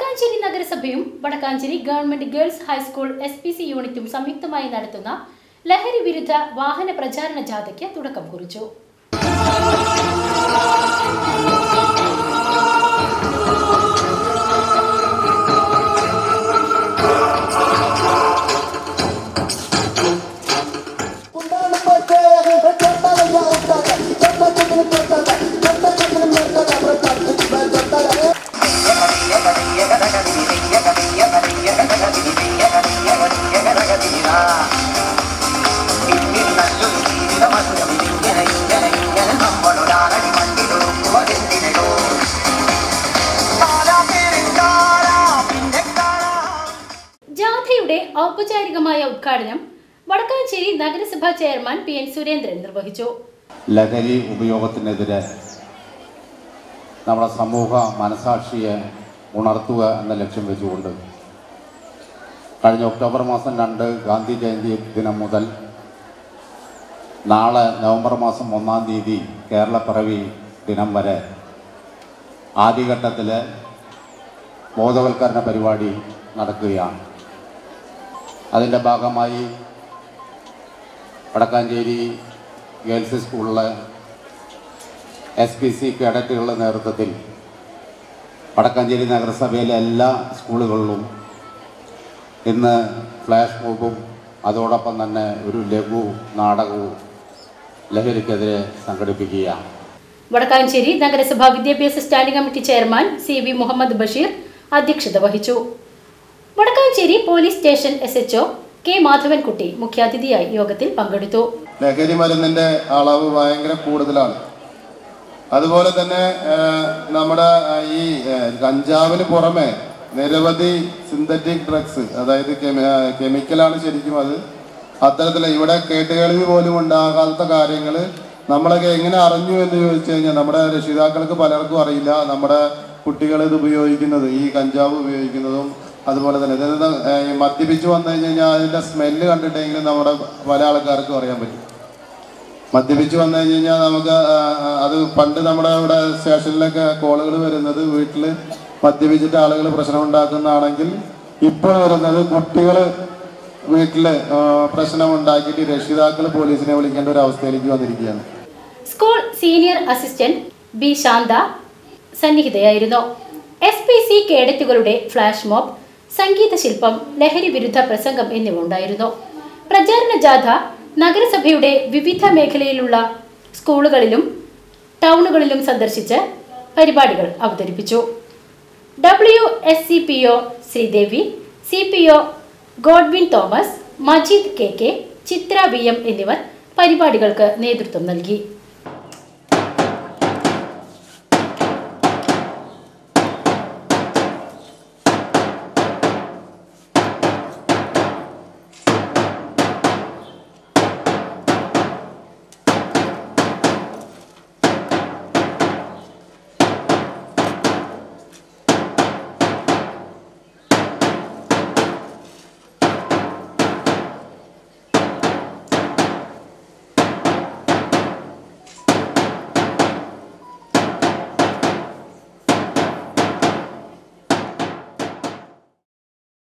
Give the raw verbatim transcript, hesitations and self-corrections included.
വടക്കാഞ്ചേരി നഗരസഭയും Vadakkanchery government girls high school S P C യൂണിറ്റും സംയുക്തമായി നടത്തുന്ന ലഹരി വിരുദ്ധ വാഹന പ്രചാരണ ജാഥയ്ക്ക് തുടക്കം കുറിച്ചു. ജാഥയുടെ ഔപചാരികമായ ഉദ്ഘാടനം വടക്കാഞ്ചേരി നഗരസഭാ ചെയർമാൻ പി എൻ സുരേന്ദ്രൻ നിർവഹിച്ചു. ലഹരി ഉപയോഗത്തിനെതിരെ നമ്മുടെ സമൂഹ മനസാക്ഷിയെ ഉണർത്തുക എന്ന ലക്ഷ്യം വെച്ചുകൊണ്ട് കഴിഞ്ഞ ഒക്ടോബർ മാസം രണ്ട് ഗാന്ധി ജയന്തി ദിനം മുതൽ നാളെ നവംബർ മാസം ഒന്നാം തീയതി കേരളപ്പിറവി ദിനം വരെ ആദ്യഘട്ടത്തിൽ ബോധവൽക്കരണ പരിപാടി നടക്കുകയാണ്. അതിൻ്റെ ഭാഗമായി വടക്കാഞ്ചേരി ഗേൾസ് സ്കൂളിലെ എസ് പി സി കേഡറ്റുകളുടെ നേതൃത്വത്തിൽ വടക്കാഞ്ചേരി നഗരസഭയിലെ എല്ലാ സ്കൂളുകളിലും ഇന്ന് ഫ്ലാഷ് മോബും അതോടൊപ്പം തന്നെ ഒരു ലഘു നാടകവും ലഹരിക്കെതിരെ സംഘടിപ്പിക്കുകയാണ്. വടക്കാഞ്ചേരി നഗരസഭാ വിദ്യാഭ്യാസ standing committee chairman C V Muhammad Basheer അധ്യക്ഷത വഹിച്ചു. Vadakkanchery police station S H O K Madhavankutty മുഖ്യാതിഥിയായി യോഗത്തിൽ പങ്കെടുത്തു. ലഹരി മരുന്നിന്റെ അളവ് ഭയങ്കര കൂടുതലാണ്. അതുപോലെ തന്നെ നമ്മുടെ ഈ കഞ്ചാവിന് പുറമെ നിരവധി സിന്തറ്റിക് ഡ്രഗ്സ്, അതായത് കെമിക്കലാണ് ശരിക്കും അത്. അത്തരത്തിൽ ഇവിടെ കേട്ടുകേൾവി പോലും ഉണ്ടാകാത്ത കാര്യങ്ങൾ നമ്മളൊക്കെ എങ്ങനെ അറിഞ്ഞു എന്ന് ചോദിച്ചു കഴിഞ്ഞാൽ നമ്മുടെ രക്ഷിതാക്കൾക്ക് പലർക്കും അറിയില്ല. നമ്മുടെ കുട്ടികൾ ഇത് ഉപയോഗിക്കുന്നത്, ഈ കഞ്ചാവ് ഉപയോഗിക്കുന്നതും അതുപോലെ തന്നെ ഇത് മദ്യപിച്ച് വന്നു കഴിഞ്ഞ് കഴിഞ്ഞാൽ അതിൻ്റെ സ്മെല്ല് കണ്ടിട്ടെങ്കിലും നമ്മുടെ പല ആൾക്കാർക്കും അറിയാൻ പറ്റും. മദ്യപിച്ച് വന്നു കഴിഞ്ഞ് കഴിഞ്ഞാൽ നമുക്ക് അത് പണ്ട് നമ്മുടെ ഇവിടെ സ്റ്റേഷനിലൊക്കെ കോളുകൾ വരുന്നത് വീട്ടിൽ മദ്യപിച്ചിട്ട് ആളുകൾ പ്രശ്നം ഉണ്ടാക്കുന്നതാണെങ്കിൽ ഇപ്പോൾ വരുന്നത് കുട്ടികൾ വീട്ടിൽ പ്രശ്നം ഉണ്ടാക്കിയിട്ട് രക്ഷിതാക്കൾ പോലീസിനെ വിളിക്കേണ്ട ഒരു അവസ്ഥയിലേക്ക് വന്നിരിക്കുകയാണ്. School senior assistant B Santha സന്നിഹിതയായിരുന്നു. എസ് പി സി കേഡറ്റുകളുടെ ഫ്ലാഷ് മോബ്, സംഗീത ശില്പം, ലഹരി വിരുദ്ധ പ്രസംഗം എന്നിവ ഉണ്ടായിരുന്നു. പ്രചാരണ ജാഥ നഗരസഭയുടെ വിവിധ മേഖലയിലുള്ള സ്കൂളുകളിലും ടൗണുകളിലും സന്ദർശിച്ച് പരിപാടികൾ അവതരിപ്പിച്ചു. W S C P O Sreedevi, C P O Godwin Thomas, Majeed K K, Chithra V M എന്നിവർ പരിപാടികൾക്ക് നേതൃത്വം നൽകി.